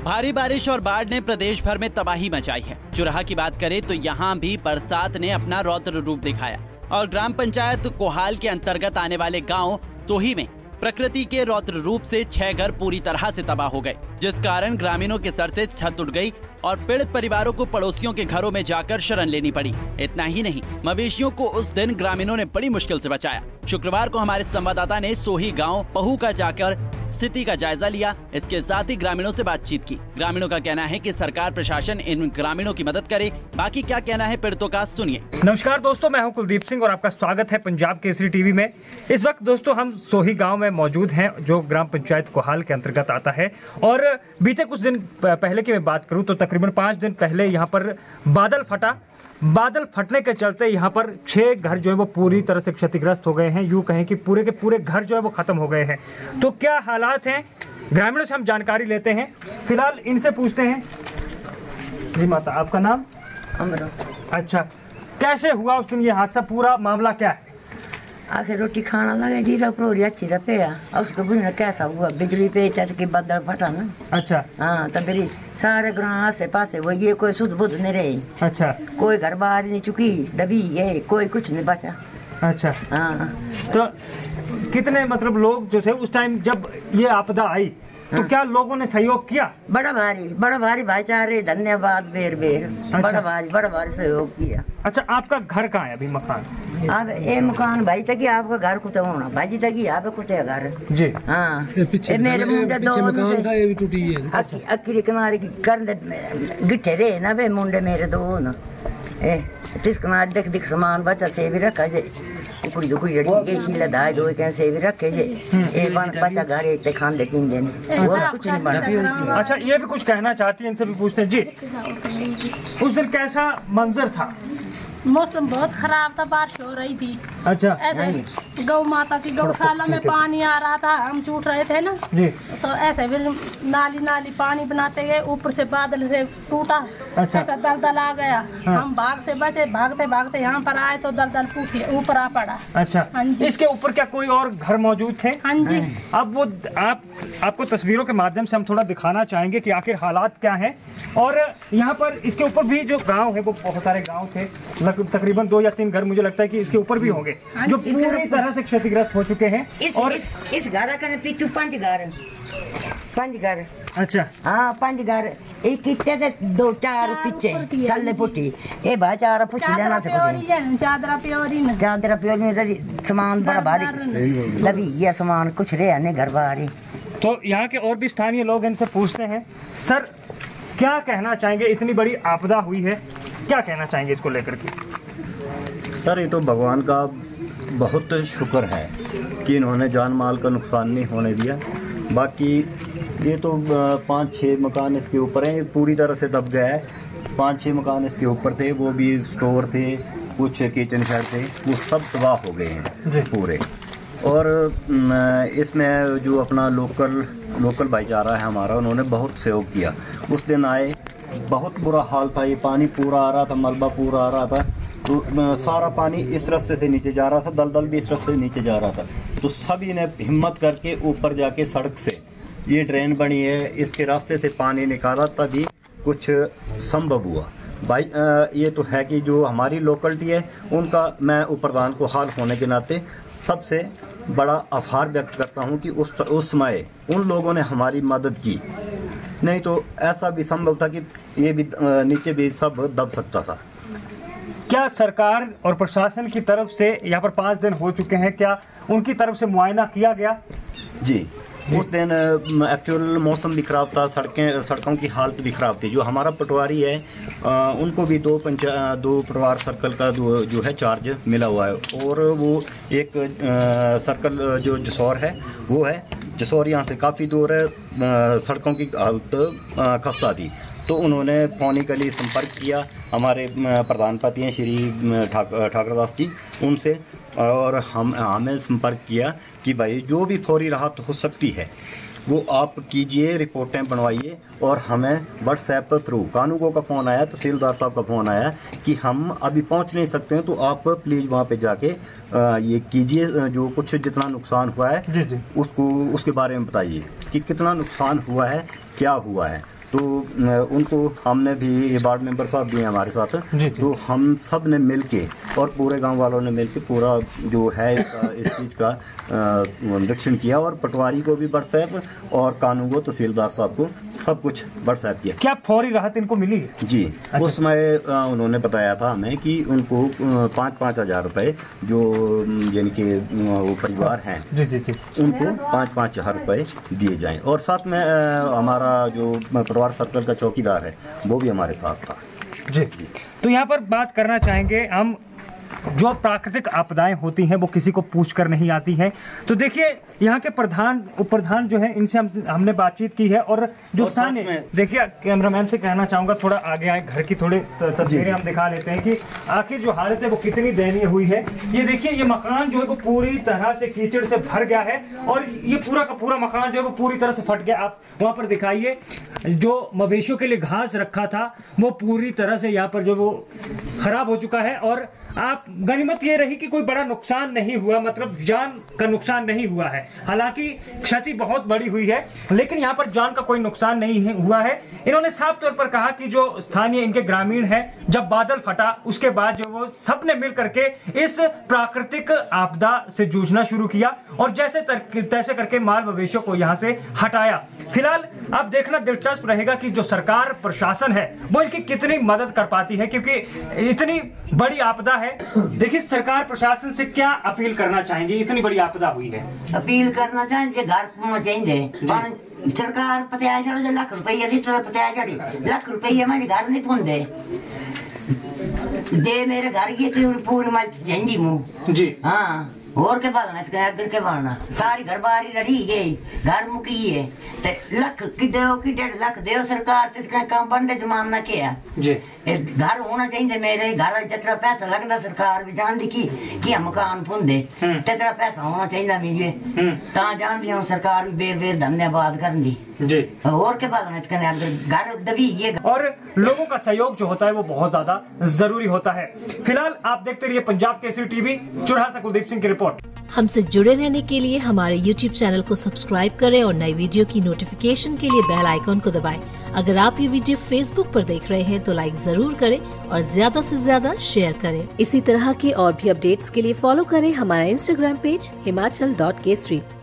भारी बारिश और बाढ़ ने प्रदेश भर में तबाही मचाई है। चुराहा की बात करें तो यहाँ भी बरसात ने अपना रौद्र रूप दिखाया और ग्राम पंचायत कोहाल के अंतर्गत आने वाले गांव सोही में प्रकृति के रौद्र रूप से 6 घर पूरी तरह से तबाह हो गए, जिस कारण ग्रामीणों के सर से छत उठ गई और पीड़ित परिवारों को पड़ोसियों के घरों में जाकर शरण लेनी पड़ी। इतना ही नहीं, मवेशियों को उस दिन ग्रामीणों ने बड़ी मुश्किल से बचाया। शुक्रवार को हमारे संवाददाता ने सोही गांव पहू का जाकर स्थिति का जायजा लिया। इसके साथ ही ग्रामीणों से बातचीत की। ग्रामीणों का कहना है कि सरकार प्रशासन इन ग्रामीणों की मदद करे। बाकी क्या कहना है पीड़ितों का, सुनिए। नमस्कार दोस्तों, मैं हूं कुलदीप सिंह और आपका स्वागत है पंजाब केसरी टीवी में। इस वक्त दोस्तों हम सोही गांव में मौजूद हैं, जो ग्राम पंचायत कोहाल के अंतर्गत आता है। और बीते कुछ दिन पहले की मैं बात करूं तो तकरीबन 5 दिन पहले यहाँ पर बादल फटा। बादल फटने के चलते यहाँ पर 6 घर जो है वो पूरी तरह से क्षतिग्रस्त हो गए हैं। यूँ कहें कि पूरे के पूरे घर जो है वो खत्म हो गए हैं। तो क्या हालात हैं, ग्रामीणों से हम जानकारी लेते हैं। फिलहाल इनसे पूछते हैं। जी माता, आपका नाम? अमरा। अच्छा, कैसे हुआ उस दिन ये हादसा, पूरा मामला क्या है? ऐसे रोटी खाना लगे जी, रोटी अच्छी था पे उसको बुझना कैसा हुआ, बिजली पे चट के बादल फटा ना। अच्छा। हाँ, तब मेरी सारे ग्राम आसे पासे वो ये कोई सुध बुध नहीं रहे। अच्छा। कोई घर बाहर नहीं चुकी, दबी है, कोई कुछ नहीं बचा। अच्छा। हाँ। तो कितने मतलब लोग जो थे उस टाइम जब ये आपदा आई तो क्या लोगों ने सहयोग किया? बड़ा भारी भाईचारे, धन्यवाद बेर बेर। अच्छा। बड़ा भारी सहयोग किया। अच्छा, आपका घर कहाँ है अभी, मकान? अब ये मकान भाई तक ही आपका घर कुछ होना, भाजी तक ही आप कुछ है घर जी। हाँ, पीछे मेरे मुंडे दो मकान था, ये भी टूटी है। अक्की किनारे की कर गिट्ठे रहे ना वे मुंडे मेरे दो न तिस किनारे देख सामान बचा से भी रखा जे, कुड़ी जड़ी के शीला दाई दो कैसे भी रखे जे। ए बचा घर एक खान दे पींदे ने, वो कुछ नहीं बना। अच्छा, ये भी कुछ कहना चाहती है, इनसे भी पूछते हैं। जी, उस दिन कैसा मंजर था? मौसम बहुत खराब था, बारिश हो रही थी। अच्छा। ऐसे गौ माता की गौशाला में पानी आ रहा था, हम छूट रहे थे ना जी। तो ऐसे फिर नाली पानी बनाते गए, ऊपर से बादल से टूटा। अच्छा। ऐसा दलदल आ गया। हाँ। हम भाग से बचे, भागते यहाँ पर आए तो दलदल टूटी ऊपर आ पड़ा। अच्छा। हाँ जी। इसके ऊपर क्या कोई और घर मौजूद थे? हाँ जी। अब वो आपको तस्वीरों के माध्यम से हम थोड़ा दिखाना चाहेंगे कि आखिर हालात क्या हैं। और यहाँ पर इसके ऊपर भी जो गाँव है वो बहुत सारे गाँव थे, तकरीबन 2 या 3 घर मुझे लगता है कि इसके ऊपर भी होंगे जो पूरी तरह से क्षतिग्रस्त हो चुके हैं। और इस घर का पीछू 5 घर। अच्छा। हाँ, 5 घर, एक किट्टे से 2-4 पीछे थल्ले पुटी ए भाई 4 पुटी लेना से चादर प्योरी सामान बड़ा भारी लबी, ये सामान कुछ रहे नहीं घर बाहर। तो यहाँ के और भी स्थानीय लोग इनसे पूछते हैं, सर क्या कहना चाहेंगे, इतनी बड़ी आपदा हुई है, क्या कहना चाहेंगे इसको लेकर के? सर, ये तो भगवान का बहुत शुक्र है कि इन्होंने जान माल का नुकसान नहीं होने दिया। बाकी ये तो 5-6 मकान इसके ऊपर हैं, पूरी तरह से दब गया है। 5-6 मकान इसके ऊपर थे, वो भी स्टोर थे, कुछ किचन शेड थे, वो सब तबाह हो गए हैं पूरे। और इसमें जो अपना लोकल भाईचारा है हमारा, उन्होंने बहुत सहयोग किया। उस दिन आए, बहुत बुरा हाल था, ये पानी पूरा आ रहा था, मलबा पूरा आ रहा था, तो सारा पानी इस रास्ते से नीचे जा रहा था, दलदल भी इस रास्ते से नीचे जा रहा था। तो सभी ने हिम्मत करके ऊपर जाके सड़क से ये ड्रेन बनी है, इसके रास्ते से पानी निकाला, तभी कुछ संभव हुआ। भाई ये तो है कि जो हमारी लोकलिटी है उनका मैं उपप्रधान को हाल होने के नाते सबसे बड़ा आभार व्यक्त करता हूँ कि उस समय उन लोगों ने हमारी मदद की, नहीं तो ऐसा भी संभव था कि ये भी नीचे भी सब दब सकता था। क्या सरकार और प्रशासन की तरफ से यहाँ पर 5 दिन हो चुके हैं, क्या उनकी तरफ से मुआयना किया गया? जी, उस दिन एक्चुअल मौसम भी खराब था, सड़कों की हालत भी खराब थी। जो हमारा पटवारी है उनको भी 2 पटवार सर्कल का जो है चार्ज मिला हुआ है, और वो एक सर्कल जो जसौर है वो है। जसौर यहाँ से काफ़ी दूर है, सड़कों की हालत खस्ता थी। तो उन्होंने फ़ोन के लिए संपर्क किया, हमारे प्रधानपति हैं श्री ठाकरदास जी, उनसे, और हमें संपर्क किया कि भाई जो भी फौरी राहत हो सकती है वो आप कीजिए, रिपोर्टें बनवाइए। और हमें व्हाट्सएप थ्रू कानूगो का फ़ोन आया, तहसीलदार साहब का फ़ोन आया कि हम अभी पहुंच नहीं सकते हैं, तो आप प्लीज़ वहां पे जाके ये कीजिए, जो कुछ जितना नुकसान हुआ है उसको उसके बारे में बताइए कि कितना नुकसान हुआ है, क्या हुआ है। तो उनको हमने भी, ये वार्ड मेंबर साहब भी हैं हमारे साथ, तो हम सब ने मिल के और पूरे गांव वालों ने मिल के पूरा जो है इस चीज़ का निरीक्षण किया और पटवारी को भी व्हाट्सएप और कानून को, तहसीलदार साहब को सब कुछ व्हाट्सएप किया। क्या फौरी राहत इनको मिली? जी। अच्छा। उस समय उन्होंने बताया था हमें कि उनको 5-5 हज़ार रुपये जो यानी कि वो परिवार हैं उनको 5-5 हज़ार रुपये दिए जाएं और साथ में हमारा जो परिवार सर्कल का चौकीदार है वो भी हमारे साथ था। जी। तो यहाँ पर बात करना चाहेंगे हम, जो प्राकृतिक आपदाएं होती हैं वो किसी को पूछ कर नहीं आती हैं। तो देखिए यहाँ के प्रधान, उप प्रधान जो है, इनसे हमने बातचीत की है और जो स्थानीय, देखिए कैमरामैन से कहना चाहूँगा थोड़ा आगे आए, घर की थोड़ी तस्वीरें हम दिखा लेते हैं कि आखिर जो हालत है वो कितनी दयनीय हुई है। ये देखिए, ये मकान जो है वो पूरी तरह से कीचड़ से भर गया है और ये पूरा का पूरा मकान जो है वो पूरी तरह से फट गया। आप वहाँ पर दिखाइए, जो मवेशियों के लिए घास रखा था वो पूरी तरह से यहाँ पर जो वो खराब हो चुका है। और आप गनीमत ये रही कि कोई बड़ा नुकसान नहीं हुआ, मतलब जान का नुकसान नहीं हुआ है। हालांकि क्षति बहुत बड़ी हुई है, लेकिन यहाँ पर जान का कोई नुकसान नहीं हुआ है। इन्होंने साफ तौर पर कहा कि जो स्थानीय इनके ग्रामीण हैं, जब बादल फटा उसके बाद जो वो सबने मिल करके इस प्राकृतिक आपदा से जूझना शुरू किया और जैसे तैसे करके माल मवेशियों को यहाँ से हटाया। फिलहाल अब देखना दिलचस्प रहेगा कि जो सरकार प्रशासन है वो इनकी कितनी मदद कर पाती है, क्योंकि इतनी बड़ी आपदा है। देखिए, सरकार प्रशासन से क्या अपील करना चाहेंगे? इतनी बड़ी आपदा हुई है। अपील करना चाहेंगे, घर होना चाहिए। सरकार पता चलो जो लाख रुपये दी तो पता चढ़ी, लाख रुपये हमारे घर नहीं पहुंचे दे, मेरे घर की पूरी माल झंडी मुँह जी। हाँ, और के बालना अगर के बालना सारी घर बारी रड़ी गई, घर मुकी है ते लख की दो की 1.5 लाख दो सरकार ते काम बंदे जमाना क्या जी। घर होना चाहिए, मेरे घर जितना पैसा लगता सरकार भी जान दी कि हम मकान पुंदे तेरा पैसा होना चाहिए मिले ता जान दी सरकार भी बेर धन्यवाद कर दी जी। और के बालना घर दबी ये। और लोगों का सहयोग जो होता है वो बहुत ज्यादा जरूरी होता है। फिलहाल आप देखते रहिए पंजाब केसरी टीवी। चुरहा से कुलदीप सिंह की रिपोर्ट। हमसे जुड़े रहने के लिए हमारे YouTube चैनल को सब्सक्राइब करें और नई वीडियो की नोटिफिकेशन के लिए बेल आइकॉन को दबाएं। अगर आप ये वीडियो Facebook पर देख रहे हैं तो लाइक जरूर करें और ज्यादा से ज्यादा शेयर करें। इसी तरह के और भी अपडेट्स के लिए फॉलो करें हमारा Instagram पेज himachal.kesri।